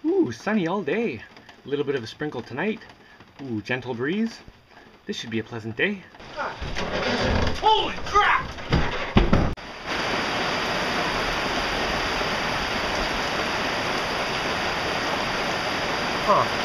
Ooh, sunny all day. A little bit of a sprinkle tonight. Ooh, gentle breeze. This should be a pleasant day. Holy crap! Huh.